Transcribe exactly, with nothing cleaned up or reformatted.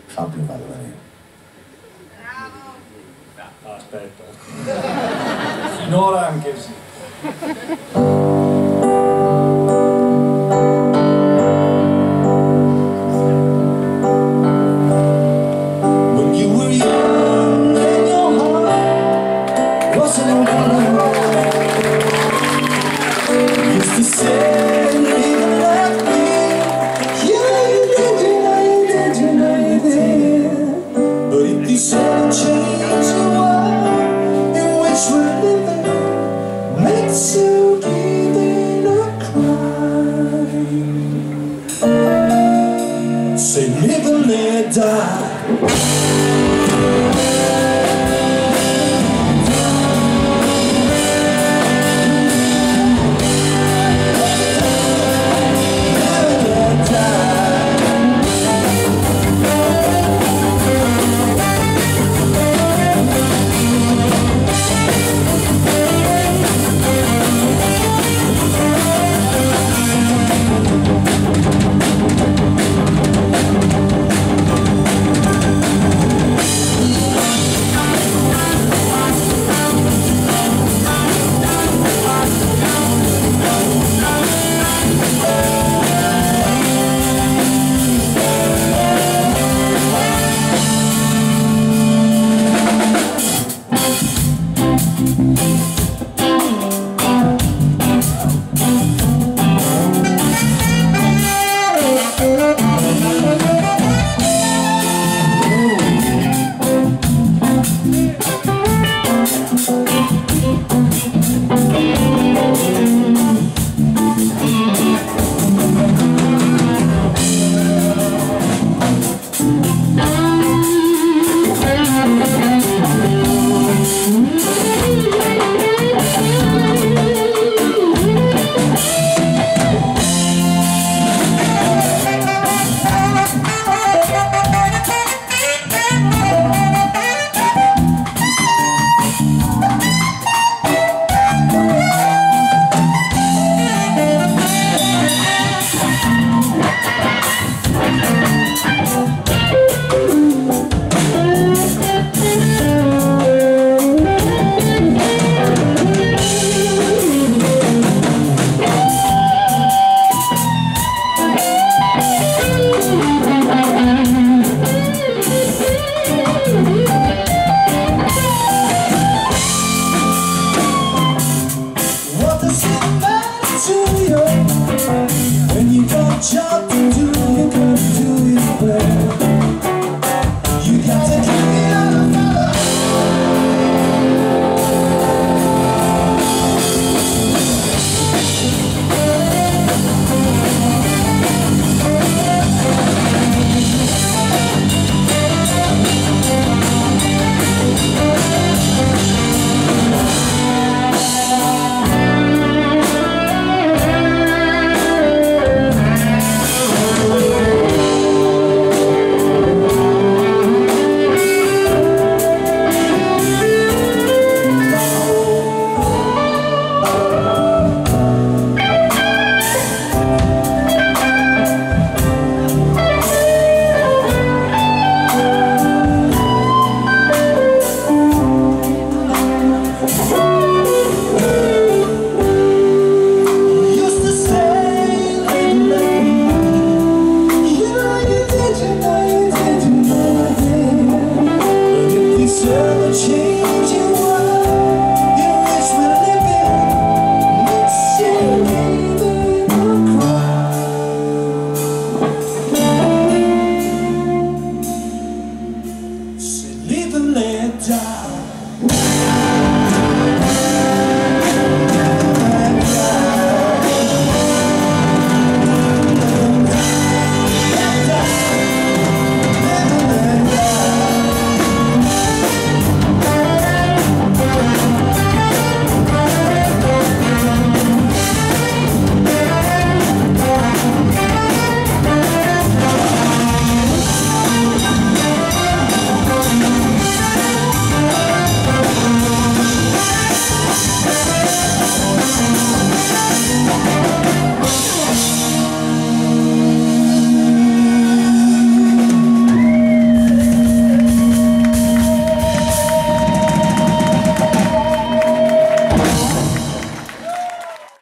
Fabio Vallarino. No, aspetta. Finora anche sì. When you were young and your heart wasn't wrong, you used to say, live like me. Yeah, you did, you know you did, you know you did. But if you said change the world in which we're living makes you even a cry, say live and let die.